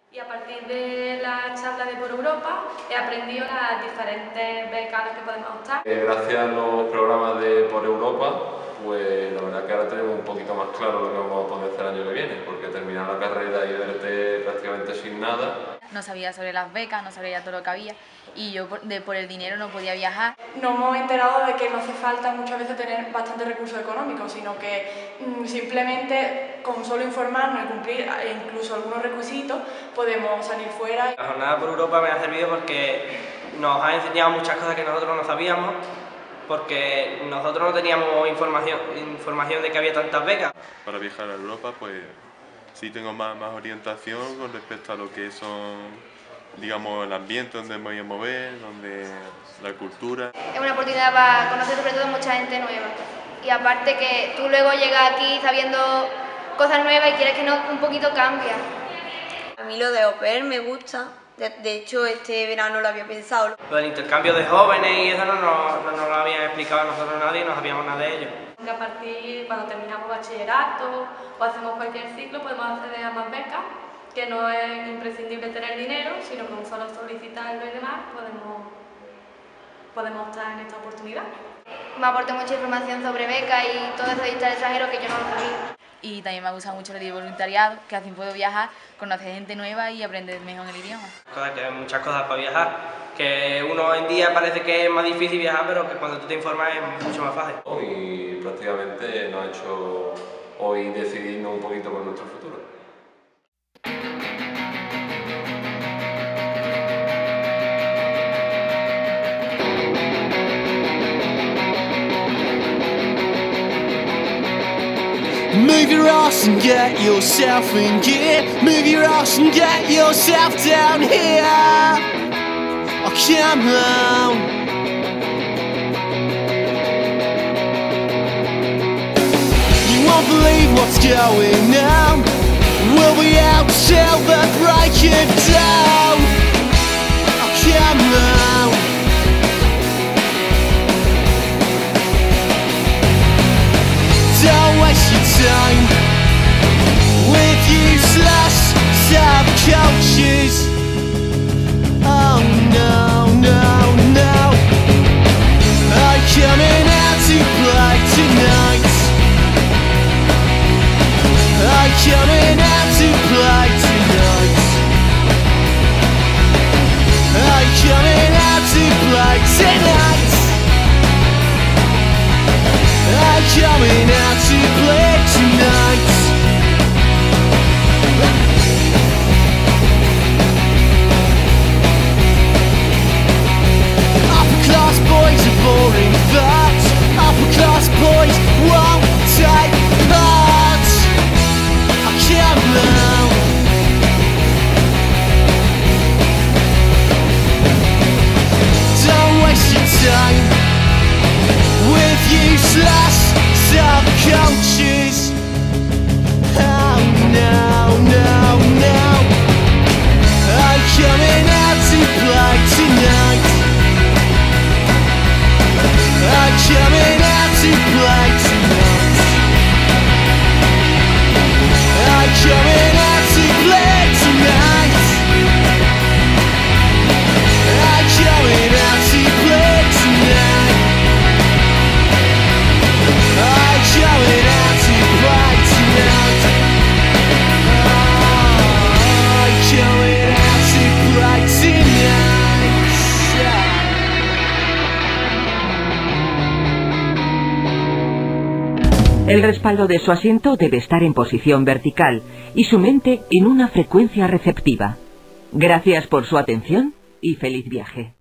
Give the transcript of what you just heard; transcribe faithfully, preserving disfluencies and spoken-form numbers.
Y a partir de la charla de Por Europa he aprendido las diferentes becas a las que podemos optar. Eh, gracias a los programas de Por Europa, pues la verdad que ahora tenemos un poquito más claro lo que vamos a poder hacer el año que viene, porque terminar la carrera y verte prácticamente sin nada. No sabía sobre las becas, no sabía todo lo que había y yo por, de, por el dinero no podía viajar. Nos hemos enterado de que no hace falta muchas veces tener bastantes recursos económicos, sino que mmm, simplemente con solo informarnos y cumplir incluso algunos requisitos podemos salir fuera. La jornada Por Europa me ha servido porque nos ha enseñado muchas cosas que nosotros no sabíamos, porque nosotros no teníamos información, información de que había tantas becas. Para viajar a Europa, pues sí tengo más, más orientación con respecto a lo que son, digamos, el ambiente donde me voy a mover, donde la cultura. Es una oportunidad para conocer sobre todo mucha gente nueva. Y aparte que tú luego llegas aquí sabiendo cosas nuevas y quieres que no, un poquito cambia. A mí lo de au pair me gusta. De hecho, este verano lo había pensado. Lo del intercambio de jóvenes y eso no nos no, no lo había explicado a nosotros nadie, no sabíamos nada de ello. A partir cuando terminamos bachillerato o hacemos cualquier ciclo podemos acceder a más becas, que no es imprescindible tener dinero, sino con solo solicitarlo y demás podemos, podemos optar en esta oportunidad. Me aportó mucha información sobre becas y todo eso de estar extranjero que yo no lo sabía. Y también me ha gustado mucho lo de voluntariado, que así puedo viajar, conocer gente nueva y aprender mejor el idioma. Que hay muchas cosas para viajar, que uno hoy en día parece que es más difícil viajar, pero que cuando tú te informas es mucho más fácil. Y prácticamente nos ha hecho hoy decidirnos un poquito por nuestro futuro. Move your ass and get yourself in gear. Move your ass and get yourself down here. Oh, come on. You won't believe what's going on. We'll be out till the break of dawn. Oh, come on. Don't waste your time with useless subcultures. Oh no, no, no. I'm coming out to play tonight. I'm coming out to play tonight. I'm coming out to play tonight. I'm coming out to play tonight. Upper class boys are boring facts. Upper class boys won't take part. I can't now. Don't waste your time with useless subcultures. Oh no, no, no. I'm coming out to play tonight. I'm coming out to play tonight. I'm coming out to play tonight. I'm coming out to play tonight. I'm coming out to play tonight. I'm coming out to play tonight. El respaldo de su asiento debe estar en posición vertical y su mente en una frecuencia receptiva. Gracias por su atención y feliz viaje.